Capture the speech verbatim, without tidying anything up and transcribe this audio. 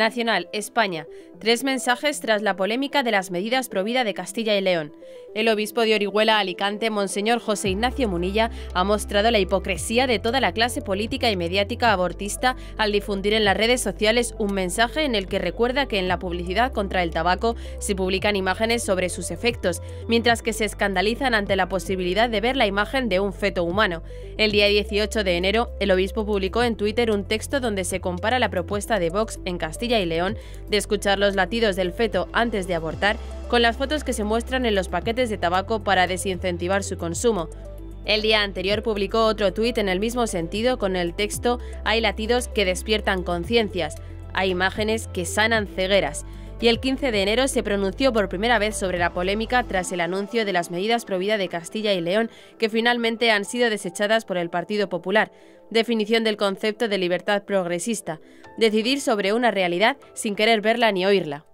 Nacional, España. Tres mensajes tras la polémica de las medidas pro vida de Castilla y León. El obispo de Orihuela, Alicante, Monseñor José Ignacio Munilla, ha mostrado la hipocresía de toda la clase política y mediática abortista al difundir en las redes sociales un mensaje en el que recuerda que en la publicidad contra el tabaco se publican imágenes sobre sus efectos, mientras que se escandalizan ante la posibilidad de ver la imagen de un feto humano. El día dieciocho de enero, el obispo publicó en Twitter un texto donde se compara la propuesta de Vox en Castilla y León de escuchar los latidos del feto antes de abortar con las fotos que se muestran en los paquetes de tabaco para desincentivar su consumo. El día anterior publicó otro tuit en el mismo sentido con el texto «Hay latidos que despiertan conciencias, hay imágenes que sanan cegueras». Y el quince de enero se pronunció por primera vez sobre la polémica tras el anuncio de las medidas pro vida de Castilla y León, que finalmente han sido desechadas por el Partido Popular. Definición del concepto de libertad progresista: decidir sobre una realidad sin querer verla ni oírla.